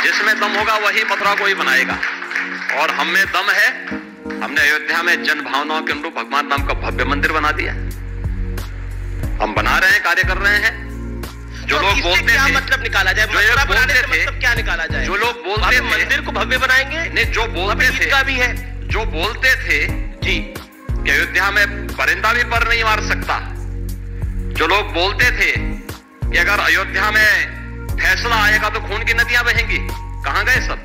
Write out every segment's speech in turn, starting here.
जिसमें दम होगा वही मथुरा को ही बनाएगा। और हम में दम है। हमने अयोध्या में जन भावनाओं के अनुरूप भगवान राम का भव्य मंदिर बना दिया। हम बना रहे हैं, कार्य कर रहे हैं। जो लोग बोलते क्या थे, मतलब निकाला जाए, मथुरा बनाने से मतलब क्या निकाला जाए? जो लोग बोलते थे मंदिर को भव्य बनाएंगे, नहीं, जो बोलते थे का भी है, जो बोलते थे जी कि अयोध्या में परिंदा भी पर नहीं मार सकता, जो लोग बोलते थे कि अगर अयोध्या में फैसला आएगा तो खून की नदियां बहेंगी, कहां गए सब?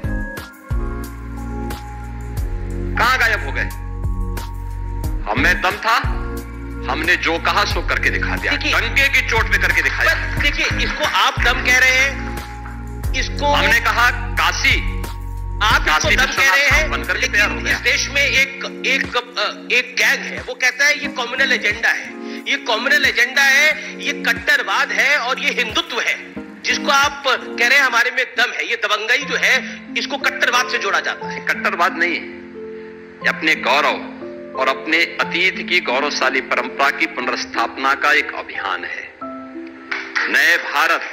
कहां गायब हो गए? हमें दम था, हमने जो कहा सो करके दिखा दिया, डंके की चोट पे करके दिखाया। देखिए, इसको आप दम कह रहे हैं, इसको हमने कहा काशी, आप इसको दम कह रहे हैं, बनकर के तैयार हो लेकिन गया। इस देश में एक गैंग है, वो कहता है ये कम्युनल एजेंडा है, ये कम्युनल एजेंडा है, ये कट्टरवाद है और ये हिंदुत्व है, जिसको आप कह रहे हैं हमारे में दम है। ये दबंगई जो है, इसको कट्टरवाद से जोड़ा जाता है। कट्टरवाद नहीं है, ये अपने गौरव और अपने अतीत की गौरवशाली परंपरा की पुनर्स्थापना का एक अभियान है। नए भारत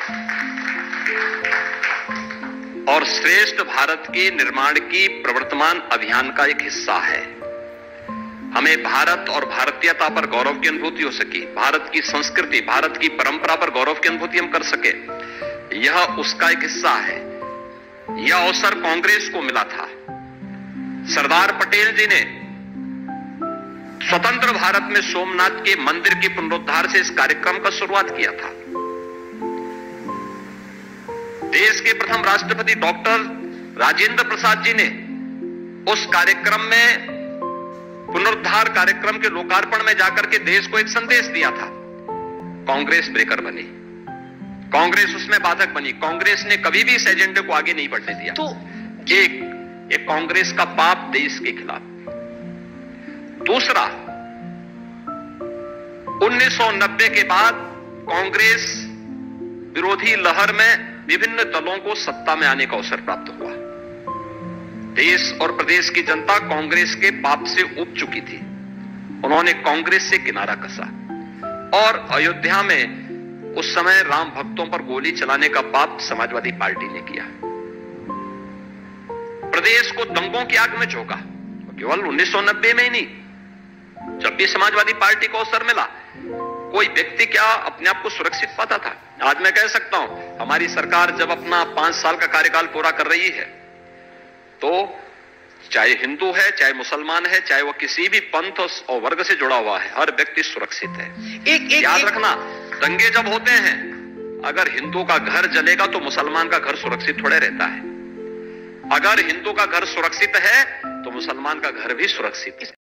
और श्रेष्ठ भारत के निर्माण की प्रवर्तमान अभियान का एक हिस्सा है। हमें भारत और भारतीयता पर गौरव की अनुभूति हो सके, भारत की संस्कृति, भारत की परंपरा पर गौरव की अनुभूति हम कर सके, यह उसका एक हिस्सा है। यह अवसर कांग्रेस को मिला था। सरदार पटेल जी ने स्वतंत्र भारत में सोमनाथ के मंदिर के पुनरुद्धार से इस कार्यक्रम का शुरुआत किया था। देश के प्रथम राष्ट्रपति डॉक्टर राजेंद्र प्रसाद जी ने उस कार्यक्रम में, पुनरुद्धार कार्यक्रम के लोकार्पण में जाकर के देश को एक संदेश दिया था। कांग्रेस ब्रेकर बनी, कांग्रेस उसमें बाधक बनी। कांग्रेस ने कभी भी इस एजेंडे को आगे नहीं बढ़ने दिया। तो एक कांग्रेस का पाप देश के खिलाफ। दूसरा, 1990 के बाद कांग्रेस विरोधी लहर में विभिन्न दलों को सत्ता में आने का अवसर प्राप्त हुआ। देश और प्रदेश की जनता कांग्रेस के पाप से उब चुकी थी। उन्होंने कांग्रेस से किनारा कसा और अयोध्या में उस समय राम भक्तों पर गोली चलाने का पाप समाजवादी पार्टी ने किया। प्रदेश को दंगों की आग में झोंका। केवल 1990 में ही नहीं, जब भी समाजवादी पार्टी को अवसर मिला, कोई व्यक्ति क्या अपने आप को सुरक्षित पाता था? आज मैं कह सकता हूं, हमारी सरकार जब अपना 5 साल का कार्यकाल पूरा कर रही है, तो चाहे हिंदू है, चाहे मुसलमान है, चाहे वो किसी भी पंथ और वर्ग से जुड़ा हुआ है, हर व्यक्ति सुरक्षित है। याद रखना, दंगे जब होते हैं, अगर हिंदू का घर जलेगा तो मुसलमान का घर सुरक्षित थोड़े रहता है। अगर हिंदू का घर सुरक्षित है तो मुसलमान का घर भी सुरक्षित है।